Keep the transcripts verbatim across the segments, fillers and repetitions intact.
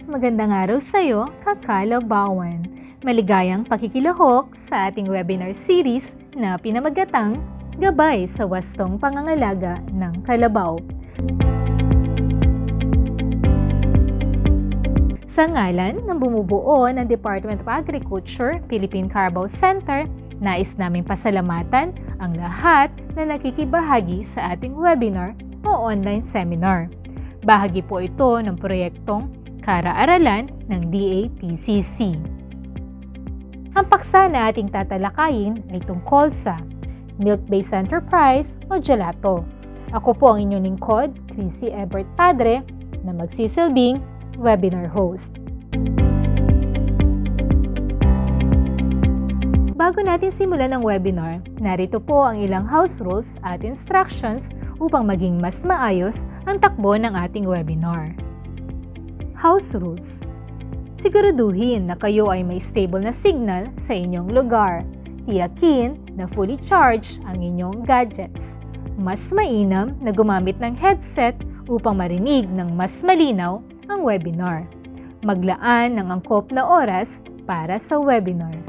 magandang araw sa iyo, kakalabawan. Maligayang pakikilahok sa ating webinar series na pinamagatang Gabay sa Wastong Pangangalaga ng Kalabaw. Sa ngalan ng bumubuo ng Department of Agriculture, Philippine Cara-Bao'S Center, nais naming pasalamatan ang lahat na nakikibahagi sa ating webinar o online seminar. Bahagi po ito ng proyektong Cara-Aralan ng D A P C C. Ang paksa na ating tatalakayin ay tungkol sa milk-based enterprise o Gelato. Ako po ang inyong lingkod, Chrissy Ebert Padre, na magsisilbing webinar host. Bago natin simulan ang webinar, narito po ang ilang house rules at instructions upang maging mas maayos ang takbo ng ating webinar. House rules. Siguraduhin na kayo ay may stable na signal sa inyong lugar. Tiyakin na fully charged ang inyong gadgets. Mas mainam na gumamit ng headset upang marinig ng mas malinaw ang webinar. Maglaan ng angkop na oras para sa webinar.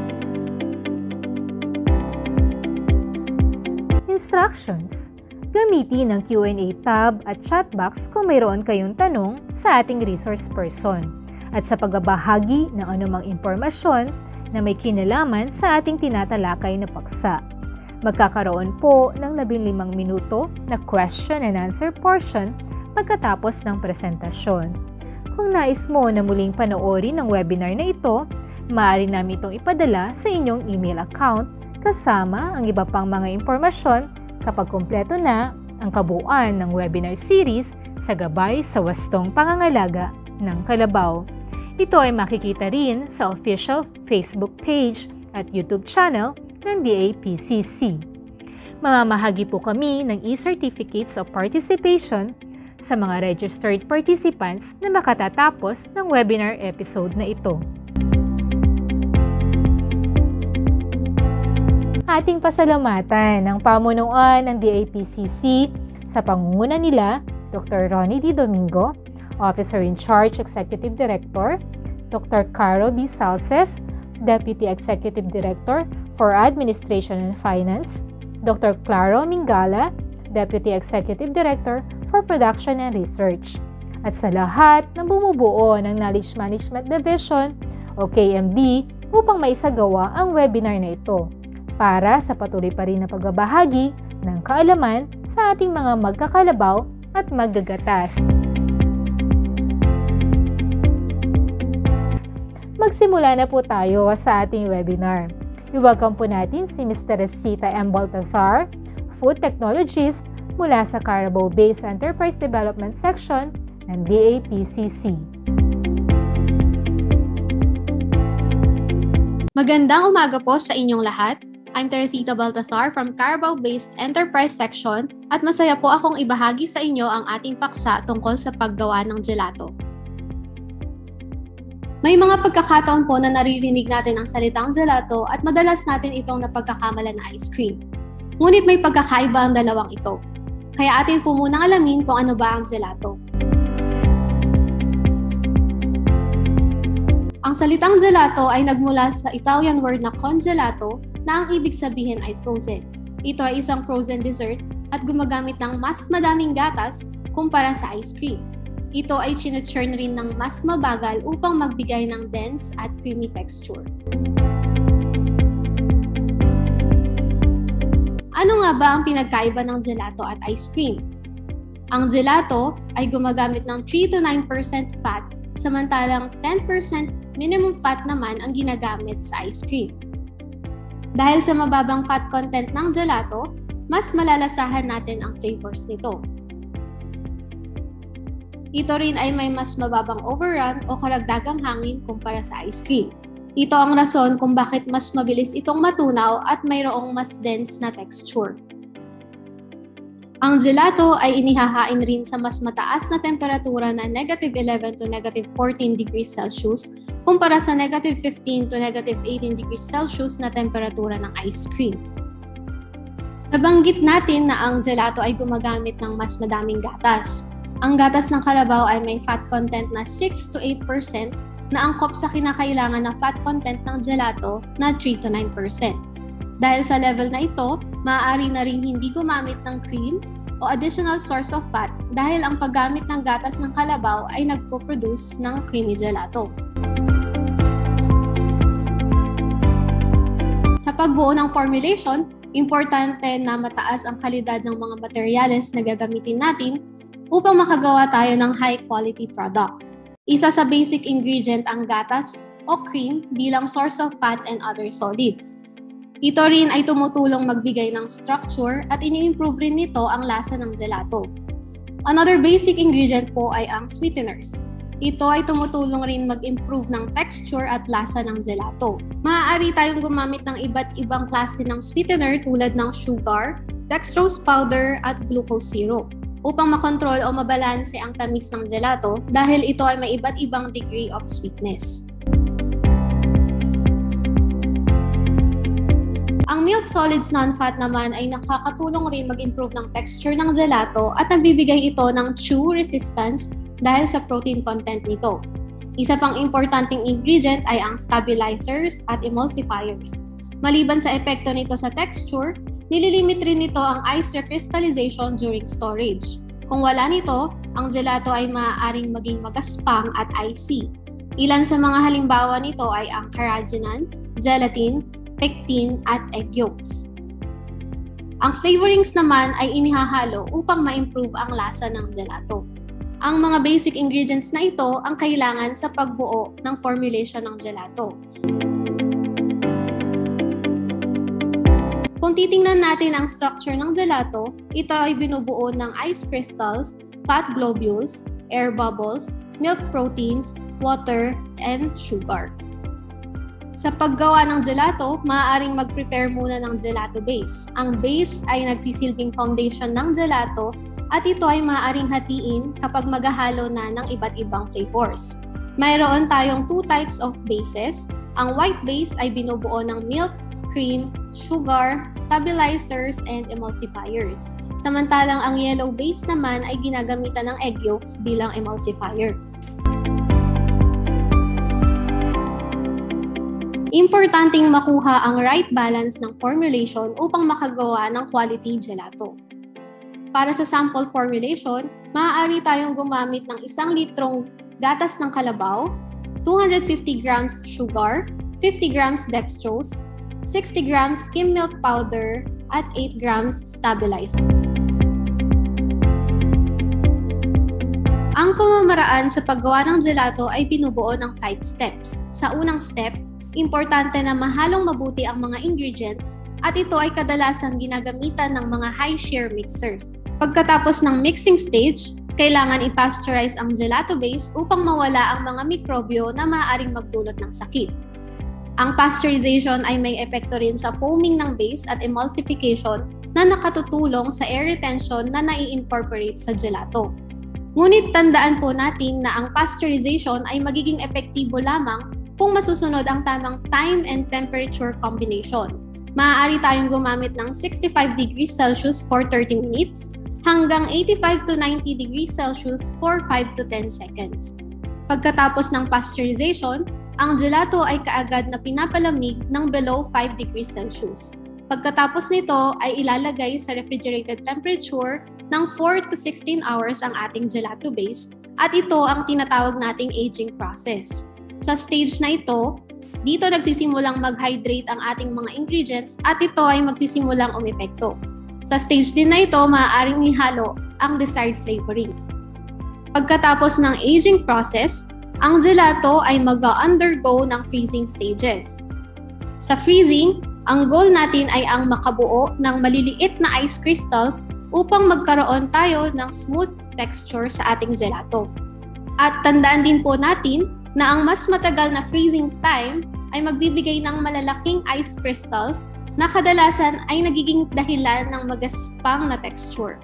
Instructions. Gamitin ang Q and A tab at chat box kung mayroon kayong tanong sa ating resource person at sa pagbabahagi ng anumang impormasyon na may kinalaman sa ating tinatalakay na paksa. Magkakaroon po ng labing limang minuto na question and answer portion pagkatapos ng presentasyon. Kung nais mo na muling panoorin ang webinar na ito, maaari namin itong ipadala sa inyong email account kasama ang iba pang mga impormasyon kapag kumpleto na ang kabuuan ng webinar series sa Gabay sa Wastong Pangangalaga ng Kalabaw. Ito ay makikita rin sa official Facebook page at YouTube channel ng D A P C C. Mamamahagi po kami ng e-certificates of participation sa mga registered participants na makatatapos ng webinar episode na ito. Ating pasalamatan ang pamunuan ng D A P C C sa pangunguna nila Doctor Ronnie D. Domingo, Officer in Charge Executive Director, Doctor Caro B. Salces, Deputy Executive Director for Administration and Finance, Doctor Claro Mingala, Deputy Executive Director for Production and Research, at sa lahat ng bumubuo ng Knowledge Management Division o K M D upang maisagawa ang webinar na ito para sa patuloy pa rin na pagbabahagi ng kaalaman sa ating mga magkakalabaw at maggagatas. Magsimula na po tayo sa ating webinar. I-welcome po natin si Mister Rosita M. Baltazar, Food Technologist mula sa Cara-Bao'S Enterprise Development Section ng D A P C C. Magandang umaga po sa inyong lahat. I'm Teresita Baltazar from Cara-Bao'S Enterprise Section at masaya po akong ibahagi sa inyo ang ating paksa tungkol sa paggawa ng gelato. May mga pagkakataon po na naririnig natin ang salitang gelato at madalas natin itong napagkakamalan na ice cream. Ngunit may pagkakaiba ang dalawang ito. Kaya atin po munang alamin kung ano ba ang gelato. Ang salitang gelato ay nagmula sa Italian word na congelato na ang ibig sabihin ay frozen. Ito ay isang frozen dessert at gumagamit ng mas madaming gatas kumpara sa ice cream. Ito ay chine-churn rin ng mas mabagal upang magbigay ng dense at creamy texture. Ano nga ba ang pinagkaiba ng gelato at ice cream? Ang gelato ay gumagamit ng three to nine percent fat, samantalang ten percent minimum fat naman ang ginagamit sa ice cream. Dahil sa mababang fat content ng gelato, mas malalasahan natin ang flavors nito. Ito rin ay may mas mababang overrun o karagdagang hangin kumpara sa ice cream. Ito ang rason kung bakit mas mabilis itong matunaw at mayroong mas dense na texture. Ang gelato ay inihahain rin sa mas mataas na temperatura na negative eleven to negative fourteen degrees Celsius kumpara sa negative fifteen to negative eighteen degrees Celsius na temperatura ng ice cream. Nabanggit natin na ang gelato ay gumagamit ng mas madaming gatas. Ang gatas ng kalabaw ay may fat content na six to eight percent na angkop sa kinakailangan na fat content ng gelato na three to nine percent. Dahil sa level na ito, maaari na rin hindi gumamit ng cream o additional source of fat dahil ang paggamit ng gatas ng kalabaw ay nagpo-produce ng creamy gelato. Sa pagbuo ng formulation, importante na mataas ang kalidad ng mga materyales na gagamitin natin upang makagawa tayo ng high-quality product. Isa sa basic ingredient ang gatas o cream bilang source of fat and other solids. Ito rin ay tumutulong magbigay ng structure at ini-improve rin nito ang lasa ng gelato. Another basic ingredient po ay ang sweeteners. Ito ay tumutulong rin mag-improve ng texture at lasa ng gelato. Maaari tayong gumamit ng iba't ibang klase ng sweetener tulad ng sugar, dextrose powder at glucose syrup upang makontrol o mabalanse ang tamis ng gelato dahil ito ay may iba't ibang degree of sweetness. Ang milk solids non-fat naman ay nakakatulong rin mag-improve ng texture ng gelato at nagbibigay ito ng chew resistance dahil sa protein content nito. Isa pang importanteng ingredient ay ang stabilizers at emulsifiers. Maliban sa epekto nito sa texture, nililimit rin nito ang ice recrystallization during storage. Kung wala nito, ang gelato ay maaaring maging magaspang at icy. Ilan sa mga halimbawa nito ay ang carrageenan, gelatin, pectin at egg yolks. Ang flavorings naman ay inihahalo upang ma-improve ang lasa ng gelato. Ang mga basic ingredients na ito ang kailangan sa pagbuo ng formulation ng gelato. Kung titingnan natin ang structure ng gelato, ito ay binubuo ng ice crystals, fat globules, air bubbles, milk proteins, water, and sugar. Sa paggawa ng gelato, maaaring mag-prepare muna ng gelato base. Ang base ay nagsisilbing foundation ng gelato at ito ay maaaring hatiin kapag maghahalo na ng iba't ibang flavors. Mayroon tayong two types of bases. Ang white base ay binubuo ng milk, cream, sugar, stabilizers, and emulsifiers. Samantalang ang yellow base naman ay ginagamitan ng egg yolks bilang emulsifier. Importanteng makuha ang right balance ng formulation upang makagawa ng quality gelato. Para sa sample formulation, maaari tayong gumamit ng isang litrong gatas ng kalabaw, two hundred fifty grams sugar, fifty grams dextrose, sixty grams skim milk powder, at eight grams stabilizer. Ang pamamaraan sa paggawa ng gelato ay binubuo ng five steps. Sa unang step, importante na mahalong mabuti ang mga ingredients at ito ay kadalasang ginagamitan ng mga high-share mixers. Pagkatapos ng mixing stage, kailangan i-pasteurize ang gelato base upang mawala ang mga mikrobyo na maaaring magdulot ng sakit. Ang pasteurization ay may epekto rin sa foaming ng base at emulsification na nakatutulong sa air retention na nai-incorporate sa gelato. Ngunit tandaan po natin na ang pasteurization ay magiging epektibo lamang kung masusunod ang tamang time and temperature combination. Maaari tayong gumamit ng sixty-five degrees Celsius for thirty minutes hanggang eighty-five to ninety degrees Celsius for five to ten seconds. Pagkatapos ng pasteurization, ang gelato ay kaagad na pinapalamig ng below five degrees Celsius. Pagkatapos nito ay ilalagay sa refrigerated temperature ng four to sixteen hours ang ating gelato base at ito ang tinatawag nating aging process. Sa stage na ito, dito nagsisimulang mag-hydrate ang ating mga ingredients at ito ay magsisimulang umepekto. Sa stage din na ito, maaaring ihalo ang desired flavoring. Pagkatapos ng aging process, ang gelato ay mag-undergo ng freezing stages. Sa freezing, ang goal natin ay ang makabuo ng maliliit na ice crystals upang magkaroon tayo ng smooth texture sa ating gelato. At tandaan din po natin na ang mas matagal na freezing time ay magbibigay ng malalaking ice crystals na kadalasan ay nagiging dahilan ng magaspang na texture.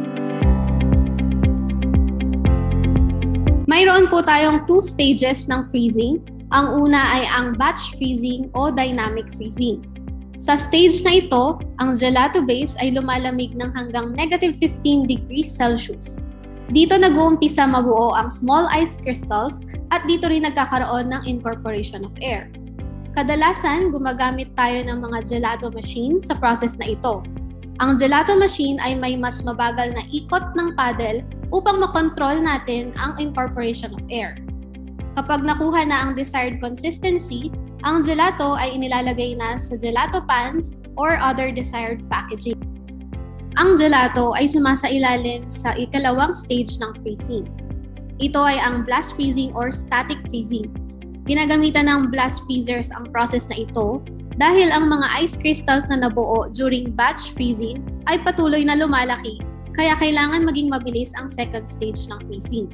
Mayroon po tayong two stages ng freezing. Ang una ay ang batch freezing o dynamic freezing. Sa stage na ito, ang gelato base ay lumalamig ng hanggang negative fifteen degrees Celsius. Dito nag-uumpisa mabuo ang small ice crystals at dito rin nagkakaroon ng incorporation of air. Kadalasan, gumagamit tayo ng mga gelato machine sa process na ito. Ang gelato machine ay may mas mabagal na ikot ng paddle upang makontrol natin ang incorporation of air. Kapag nakuha na ang desired consistency, ang gelato ay inilalagay na sa gelato pans or other desired packaging. Ang gelato ay sumasailalim sa ikalawang stage ng freezing. Ito ay ang blast freezing or static freezing. Ginagamitan ng blast freezers ang process na ito dahil ang mga ice crystals na nabuo during batch freezing ay patuloy na lumalaki, kaya kailangan maging mabilis ang second stage ng freezing.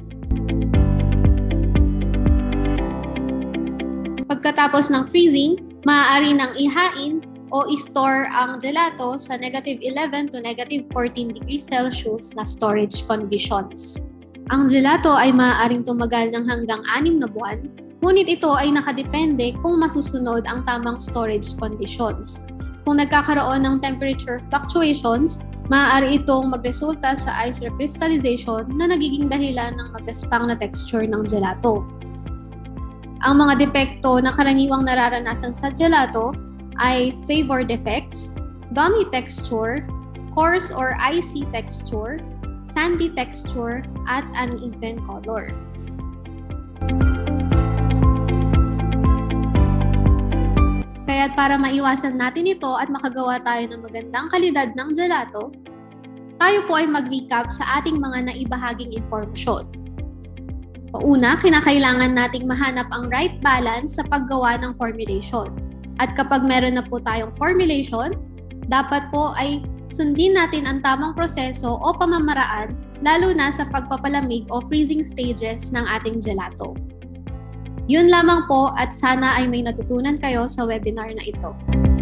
Pagkatapos ng freezing, maaari nang ihain o i-store ang gelato sa negative eleven to negative fourteen degrees Celsius na storage conditions. Ang gelato ay maaaring tumagal ng hanggang anim na buwan, ngunit ito ay nakadepende kung masusunod ang tamang storage conditions. Kung nagkakaroon ng temperature fluctuations, maaari itong magresulta sa ice recrystallization na nagiging dahilan ng magaspang na texture ng gelato. Ang mga depekto na karaniwang nararanasan sa gelato ay flavor defects, gummy texture, coarse or icy texture, sandy texture, at uneven color. Kaya't para maiwasan natin ito at makagawa tayo ng magandang kalidad ng gelato, tayo po ay mag-recap sa ating mga naibahaging impormasyon. Una, kinakailangan nating mahanap ang right balance sa paggawa ng formulation. At kapag meron na po tayong formulation, dapat po ay sundin natin ang tamang proseso o pamamaraan, lalo na sa pagpapalamig o freezing stages ng ating gelato. Yun lamang po at sana ay may natutunan kayo sa webinar na ito.